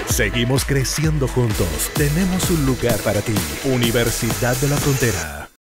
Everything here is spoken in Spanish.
Seguimos creciendo juntos. Tenemos un lugar para ti. Universidad de la Frontera.